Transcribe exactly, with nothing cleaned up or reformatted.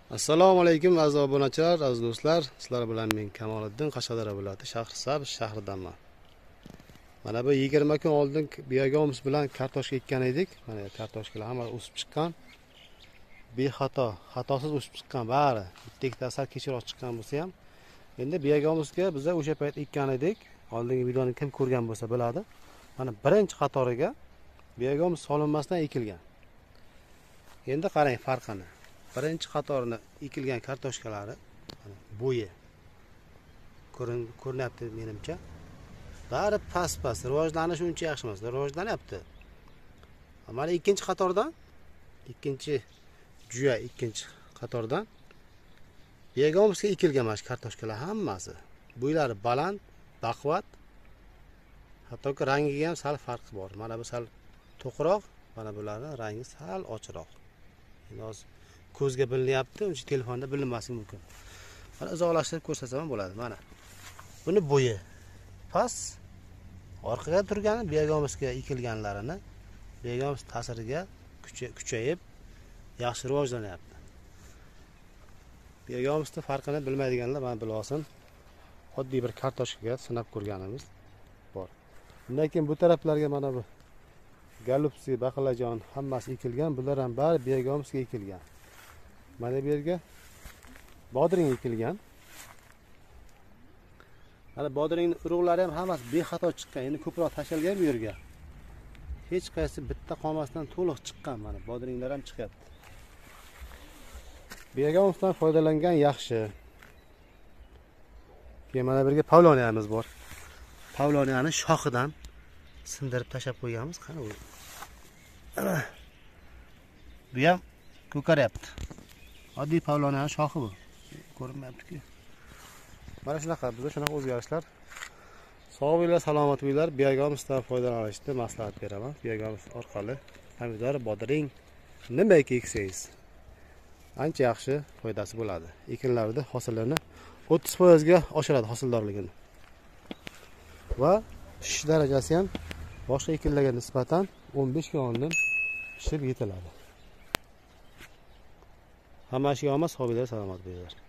Assalomu alaykum aziz obunachilar, aziz do'stlar. Sizlar bilan men Kamoliddin, Qashqadaryo viloyati Shahrisabz shahridanman. Mana bu yigirma kun oldin biyogamiz bilan kartoshka ekkan edik. Mana kartoshkalar hamma o'sib chiqqan. Bexato, xatosiz o'sib chiqqan bari. Bitta ikkita sal kechroq chiqqan bo'lsa ham. Endi biyogamizga biz o'sha payt ekkan edik. Oldingi videoni kim ko'rgan bo'lsa biladi. Mana birinchi qatoriga biyogamiz solinmasdan ekilgan. Endi qarang farqini. Birinchi qatorni ekilgan kartoshkalari bo'yi ko'rinyapti menimcha. Bari past-past, rivojlanishi uncha yaxshi emas, rivojlanyapti. Mana ikkinchi qatordan, ikkinchi juya ikkinchi qatordan biyogomizga ekilgan mana kartoshkalar hammasi. Bo'ylari baland, baquvvat. Hattoki rangiga ham sal farqi bor. Mana bu sal to'qroq, mana bularning rangi sal ochiqroq. Endi hozir ko'zga bilinyapti, uncha telefonda bilinmasligi mumkin. Mana izohlashtirib ko'rsatsam ham bo'ladi. Mana buni bo'yi past, orqaga turgani biyogomizga ekilganlarini biyogomiz ta'siriga kuchayib yaxshi rivojlanyapti. Biyogomizning farqini bilmaydiganlar mana bilib olsin. Oddiy bir kartoshkaga sinab ko'rganimiz bor. Undan keyin bu taraflarga mana bu galupsi, baqlajon hammasi ekilgan. Bular ham bari biyogomizga ekilgan. Mana bu yerga bodring ekilgan. Mana bodringning urug'lari ham hammasi bexato chiqqan. Endi ko'proq tashalgan bu yerga. Hech qaysi bitta qolmasdan to'liq chiqqan. Mana bodringlar ham chiqyapti. Biyogomizdan foydalangan yaxshi. Keyin mana birga pavloniyamiz bor. Pavloniyani shoxidan sindirib tashab qo'yganmiz. Qani bu. Bu ham ko'karyapti. Oddiy pavloniyaning shoxi bu. Ko'rinmayapti-ku. Mana shunaqa, bizda shunaqa o'zgarishlar. Sog' bo'linglar, salomat bo'linglar. Biyogomizdan foydalanishni maslahat beraman. Biyogomiz orqali pomidor, bodring nimaiki eksangiz ancha yaxshi foydasi bo'ladi. Ekinlarda hosillarni o'ttiz foiz ga oshiradi hosildorligini. Va pishish darajasi ham boshqa ekinlarga nisbatan o'n besh kun oldin pishib yetiladi. Hamma ishga omad, sog' bo'linglar, salomat bo'linglar.